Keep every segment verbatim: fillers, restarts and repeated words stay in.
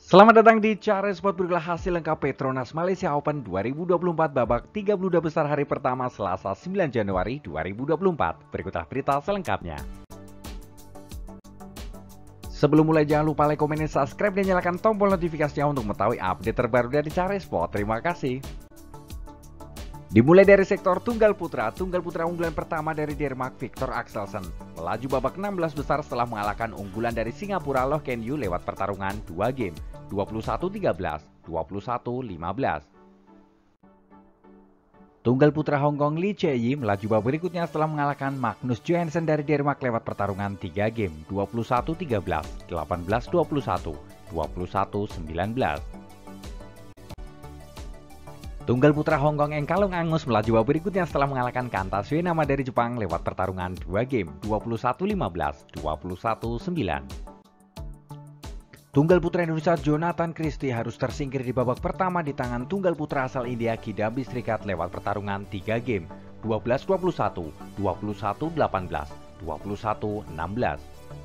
Selamat datang di Cara Sport, berikutlah hasil lengkap Petronas Malaysia Open dua ribu dua puluh empat babak tiga puluh dua besar hari pertama Selasa sembilan Januari dua ribu dua puluh empat. Berikutlah berita selengkapnya. Sebelum mulai jangan lupa like, komen, dan subscribe dan nyalakan tombol notifikasinya untuk mengetahui update terbaru dari Cara Sport. Terima kasih. Dimulai dari sektor tunggal putra, tunggal putra unggulan pertama dari Denmark Victor Axelsen melaju babak enam belas besar setelah mengalahkan unggulan dari Singapura Loh Ken Yew lewat pertarungan dua game, dua puluh satu tiga belas, dua puluh satu lima belas. Tunggal putra Hong Kong Lee Che-yi melaju babak berikutnya setelah mengalahkan Magnus Johansson dari Denmark lewat pertarungan tiga game, dua puluh satu tiga belas, delapan belas dua puluh satu, dua puluh satu sembilan belas. Tunggal putra Hong Kong Eng Kalung Angus melaju babak berikutnya setelah mengalahkan Kanta Suenama dari Jepang lewat pertarungan dua game, dua puluh satu lima belas, dua puluh satu sembilan. Tunggal putra Indonesia Jonathan Christie harus tersingkir di babak pertama di tangan tunggal putra asal India Kidambi Srikat lewat pertarungan tiga game, dua belas dua puluh satu, dua puluh satu delapan belas, dua puluh satu enam belas.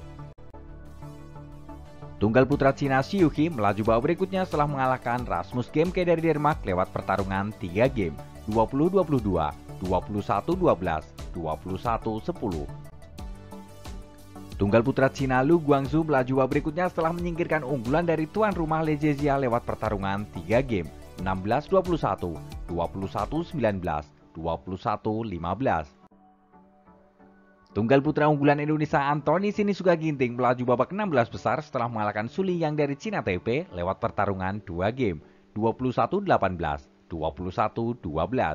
Tunggal putra Cina Xiu Qi melaju babak berikutnya setelah mengalahkan Rasmus Gemke dari Denmark lewat pertarungan tiga game, dua puluh dua puluh dua, dua puluh satu dua belas, dua puluh satu sepuluh. Tunggal putra Cina Lu Guangzhou melaju babak berikutnya setelah menyingkirkan unggulan dari tuan rumah Le Zhezia lewat pertarungan tiga game, enam belas dua puluh satu, dua puluh satu sembilan belas, dua puluh satu lima belas. Tunggal putra unggulan Indonesia Anthony Sinisuka Ginting melaju babak enam belas besar setelah mengalahkan Su Liyang dari Cina Taipei lewat pertarungan dua game, dua puluh satu delapan belas, dua puluh satu dua belas.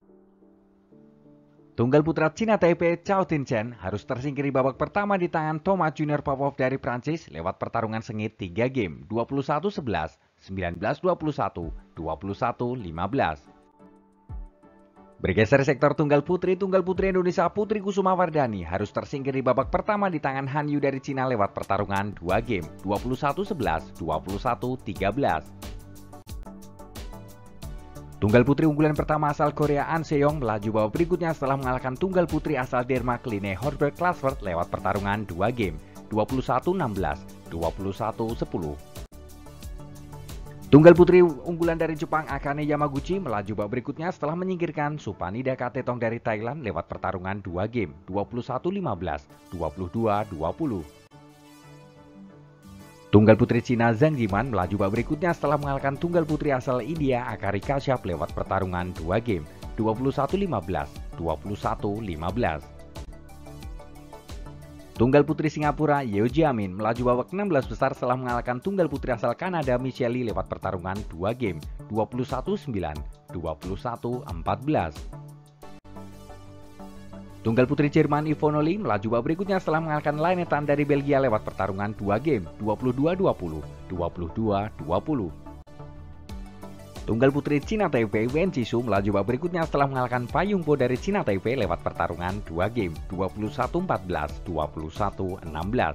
Tunggal putra Cina Taipei Chao Tin-chen harus tersingkir di babak pertama di tangan Thomas Junior Popov dari Prancis lewat pertarungan sengit tiga game, dua puluh satu sebelas, sembilan belas dua puluh satu, dua puluh satu lima belas. Bergeser sektor tunggal putri, tunggal putri Indonesia Putri Kusuma Wardani harus tersingkir di babak pertama di tangan Han Yu dari Cina lewat pertarungan dua game, dua puluh satu sebelas, dua puluh satu tiga belas. Tunggal putri unggulan pertama asal Korea An Se-young melaju babak berikutnya setelah mengalahkan tunggal putri asal Denmark Line Horberg Klasvert lewat pertarungan dua game, dua puluh satu enam belas, dua puluh satu sepuluh. Tunggal putri unggulan dari Jepang Akane Yamaguchi melaju babak berikutnya setelah menyingkirkan Supanida Katetong dari Thailand lewat pertarungan dua game, dua puluh satu lima belas, dua puluh dua dua puluh. Tunggal putri Cina Zhang Jiman melaju babak berikutnya setelah mengalahkan tunggal putri asal India Akari Kashyap lewat pertarungan dua game, dua puluh satu lima belas, dua puluh satu lima belas. Tunggal putri Singapura Yeo Jia-min melaju babak enam belas besar setelah mengalahkan tunggal putri asal Kanada Michelle Lee lewat pertarungan dua game, dua puluh satu sembilan, dua puluh satu empat belas. Tunggal putri Jerman Ivonne Lee melaju babak berikutnya setelah mengalahkan Laine Tan dari Belgia lewat pertarungan dua game, dua puluh dua dua puluh, dua puluh dua dua puluh. Tunggal putri Cina Taipei Wen Qixu melaju babak berikutnya setelah mengalahkan Payung Po dari Cina Taipei lewat pertarungan dua game, dua puluh satu empat belas, dua puluh satu enam belas.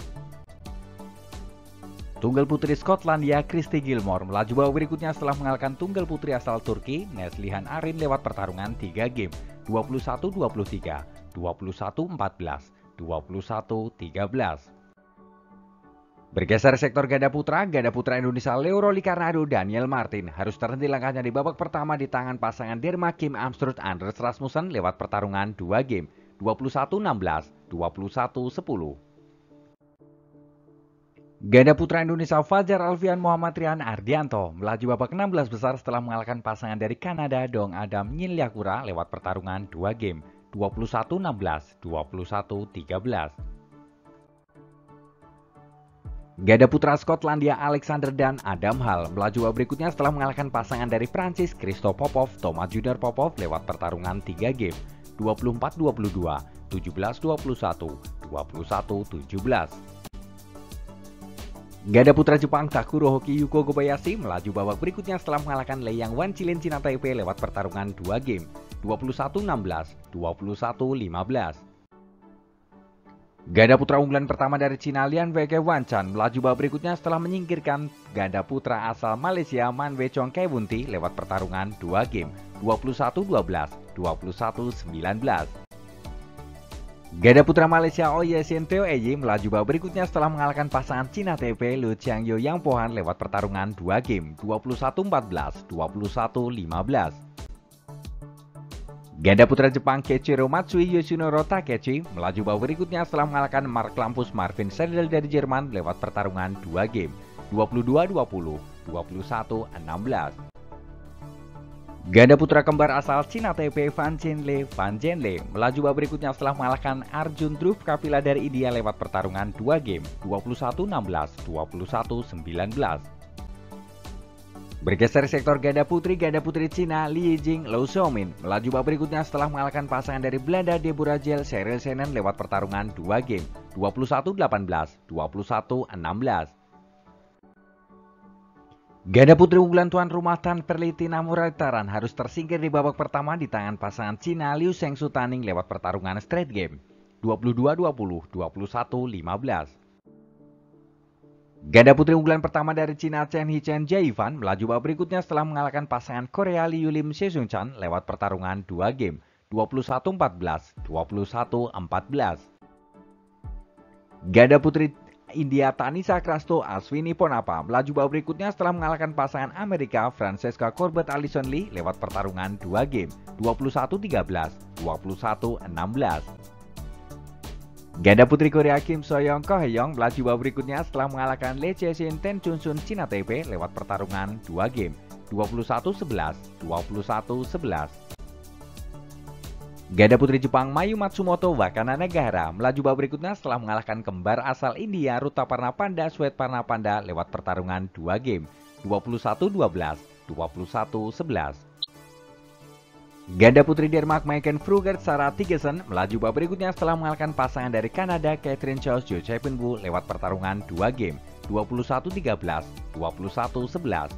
Tunggal putri Skotlandia Christy Gilmore melaju babak berikutnya setelah mengalahkan tunggal putri asal Turki Neslihan Arin lewat pertarungan tiga game, dua puluh satu dua puluh tiga, dua puluh satu empat belas, dua puluh satu tiga belas. Bergeser sektor ganda putra, ganda putra Indonesia Leo Rolly Karnado Daniel Martin harus terhenti langkahnya di babak pertama di tangan pasangan Denmark Kim Amstrud Anders Rasmussen lewat pertarungan dua game, dua puluh satu enam belas, dua puluh satu sepuluh. Ganda putra Indonesia Fajar Alfian Muhammad Rian Ardianto melaju babak enam belas besar setelah mengalahkan pasangan dari Kanada Dong Adam Nyilyakura lewat pertarungan dua game, dua puluh satu enam belas, dua puluh satu tiga belas. Ganda putra Skotlandia Alexander dan Adam Hall melaju babak berikutnya setelah mengalahkan pasangan dari Prancis Christophe Popov, Thomas Junior Popov lewat pertarungan tiga game, dua puluh empat dua puluh dua, tujuh belas dua puluh satu, dua puluh satu tujuh belas. Ganda putra Jepang Takuro Hoki Yuko Kobayashi melaju babak berikutnya setelah mengalahkan Liang Wanqilin Cina Taipei lewat pertarungan dua game, dua puluh satu enam belas, dua puluh satu lima belas. Ganda putra unggulan pertama dari Cina Lian Weike Wanchan melaju babak berikutnya setelah menyingkirkan ganda putra asal Malaysia Man Wei Chong Kewunti lewat pertarungan dua game, dua puluh satu dua belas, dua puluh satu sembilan belas. Ganda putra Malaysia Oye Sinteo Eyi melaju babak berikutnya setelah mengalahkan pasangan Cina Taipei Lu Qiangyo Yang Pohan lewat pertarungan dua game dua puluh satu empat belas, dua puluh satu lima belas. Ganda putra Jepang Keiichiro Matsui Yoshinoro Takechi melaju babak berikutnya setelah mengalahkan Mark Lampus Marvin Seidel dari Jerman lewat pertarungan dua game dua puluh dua dua puluh, dua puluh satu enam belas. Ganda putra kembar asal Cina Taipei Fan Zhenle Fan Zhenle melaju babak berikutnya setelah mengalahkan Arjun Dhruv Kapila dari India lewat pertarungan dua game dua puluh satu enam belas, dua puluh satu sembilan belas. Bergeser sektor ganda putri, ganda putri Cina Li Yijing Liu Xiaomin melaju babak berikutnya setelah mengalahkan pasangan dari Belanda Deborah Jel Cheryl Senen lewat pertarungan dua game dua puluh satu delapan belas, dua puluh satu enam belas. Ganda putri unggulan tuan rumah Tan Perliti Namurataran harus tersingkir di babak pertama di tangan pasangan Cina Liu Shengsu Taning lewat pertarungan straight game dua puluh dua dua puluh, dua puluh satu lima belas. Ganda putri unggulan pertama dari Cina Chen Hichen Jaifan melaju babak berikutnya setelah mengalahkan pasangan Korea Liu Lim Seung Chan lewat pertarungan dua game dua puluh satu empat belas, dua puluh satu empat belas. Ganda putri India Tanisha Krasto Aswini Ponapa melaju babak berikutnya setelah mengalahkan pasangan Amerika Francesca Corbett Alison Lee lewat pertarungan dua game dua puluh satu tiga belas, dua puluh satu enam belas. Ganda putri Korea Kim So-young Ko Hye-young melaju babak berikutnya setelah mengalahkan Lee Chae-shin Ten Chun-sun Cina Taipei lewat pertarungan dua game dua puluh satu sebelas, dua puluh satu sebelas. Ganda putri Jepang Mayu Matsumoto Wakana Negara melaju babak berikutnya setelah mengalahkan kembar asal India Ruta Parnapanda Swet Parnapanda lewat pertarungan dua game dua puluh satu dua belas, dua puluh satu sebelas. Ganda putri Denmark Maiken Frugert Sarah Tigesen melaju babak berikutnya setelah mengalahkan pasangan dari Kanada Catherine Charles Jo Chapin-bu lewat pertarungan dua game dua puluh satu tiga belas, dua puluh satu sebelas.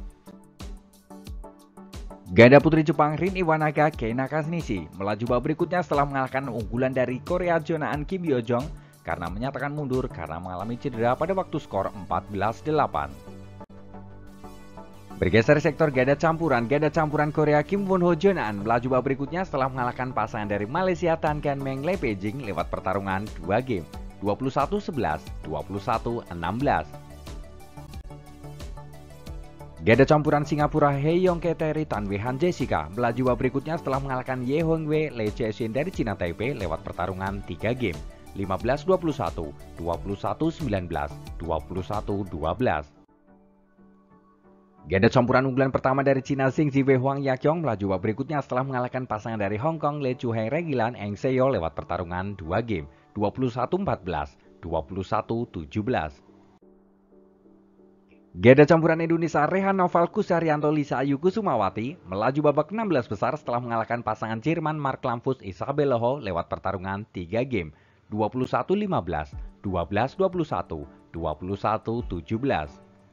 Ganda putri Jepang Rin Iwanaga Kei Nakanishi melaju babak berikutnya setelah mengalahkan unggulan dari Korea Jonaan Kim Yo Jong karena menyatakan mundur karena mengalami cedera pada waktu skor empat belas delapan. Bergeser sektor ganda campuran, ganda campuran Korea Kim Won Ho Jonaan melaju babak berikutnya setelah mengalahkan pasangan dari Malaysia Tan Ken Meng Le Pejing lewat pertarungan dua game dua puluh satu sebelas, dua puluh satu enam belas. Ganda campuran Singapura Hye Yong Keteri Tan Wei Han Jessica melaju babak berikutnya setelah mengalahkan Ye Hong Wei Lee Chae-shin dari Cina Taipei lewat pertarungan tiga game lima belas dua puluh satu, dua puluh satu sembilan belas, dua puluh satu dua belas. Ganda campuran unggulan pertama dari Cina Xing Ziwei Huang Yaqiong melaju babak berikutnya setelah mengalahkan pasangan dari Hong Kong Le Chu Heng Regilan Eng Seo lewat pertarungan dua game dua puluh satu empat belas, dua puluh satu tujuh belas. Ganda campuran Indonesia Rehan Noval Kusaryanto Lisa Ayu Kusumawati melaju babak enam belas besar setelah mengalahkan pasangan Jerman Mark Lampus Isabel Loho lewat pertarungan tiga game dua puluh satu lima belas, dua belas dua puluh satu, dua puluh satu tujuh belas.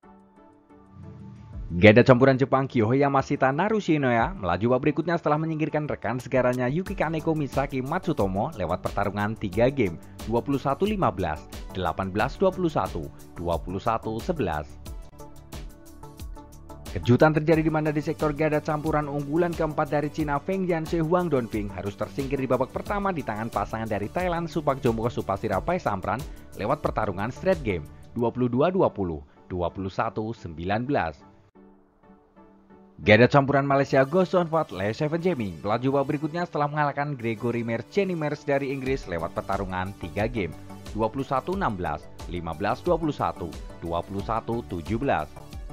Ganda campuran Jepang Kiyoya Masita Narushinoya melaju babak berikutnya setelah menyingkirkan rekan segaranya Yuki Kaneko Misaki Matsutomo lewat pertarungan tiga game dua puluh satu lima belas, delapan belas dua puluh satu, dua puluh satu sebelas. Kejutan terjadi di mana di sektor ganda campuran unggulan keempat dari Cina Feng Jianxue Huang Donping harus tersingkir di babak pertama di tangan pasangan dari Thailand Supak Jombo Supasira Paisampran lewat pertarungan straight game dua puluh dua dua puluh, dua puluh satu sembilan belas. Ganda campuran Malaysia Gosson Fat Le Seven Jamie melaju babak berikutnya setelah mengalahkan Gregory Mers Jenny Mers dari Inggris lewat pertarungan tiga game dua puluh satu enam belas, lima belas dua puluh satu, dua puluh satu tujuh belas.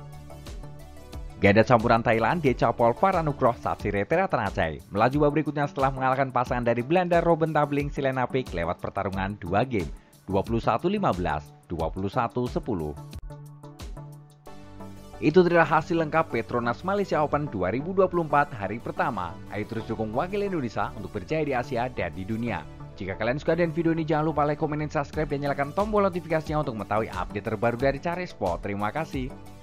Ganda campuran Thailand Decapol Varanukroh Satsire Teratanacai melaju babak berikutnya setelah mengalahkan pasangan dari Belanda Robin Tabling Silenapik lewat pertarungan dua game dua puluh satu lima belas, dua puluh satu sepuluh. Itu adalah hasil lengkap Petronas Malaysia Open dua ribu dua puluh empat hari pertama. Ayo terus dukung wakil Indonesia untuk berjaya di Asia dan di dunia. Jika kalian suka dengan video ini, jangan lupa like, komen, dan subscribe, dan nyalakan tombol notifikasinya untuk mengetahui update terbaru dari Cari Sport. Terima kasih.